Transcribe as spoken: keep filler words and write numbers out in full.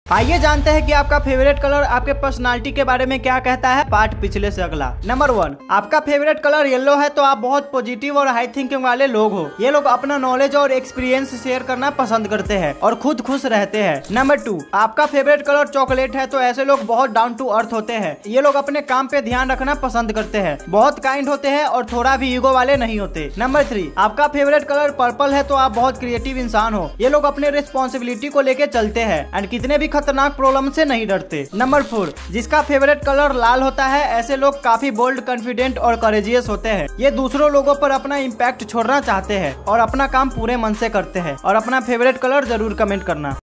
आइए जानते हैं कि आपका फेवरेट कलर आपके पर्सनालिटी के बारे में क्या कहता है। पार्ट पिछले से अगला। नंबर वन, आपका फेवरेट कलर येलो है तो आप बहुत पॉजिटिव और हाई थिंकिंग वाले लोग हो। ये लोग अपना नॉलेज और एक्सपीरियंस शेयर करना पसंद करते हैं और खुद खुश रहते हैं। नंबर टू, आपका फेवरेट कलर चॉकलेट है तो ऐसे लोग बहुत डाउन टू अर्थ होते हैं। ये लोग अपने काम पे ध्यान रखना पसंद करते हैं, बहुत काइंड होते हैं और थोड़ा भी ईगो वाले नहीं होते। नंबर थ्री, आपका फेवरेट कलर पर्पल है तो आप बहुत क्रिएटिव इंसान हो। ये लोग अपने रिस्पॉन्सिबिलिटी को लेके चलते हैं एंड कितने भी खतरनाक प्रॉब्लम से नहीं डरते। नंबर फोर, जिसका फेवरेट कलर लाल होता है ऐसे लोग काफी बोल्ड, कॉन्फिडेंट और करेजियस होते हैं। ये दूसरों लोगों पर अपना इम्पैक्ट छोड़ना चाहते हैं और अपना काम पूरे मन से करते हैं। और अपना फेवरेट कलर जरूर कमेंट करना।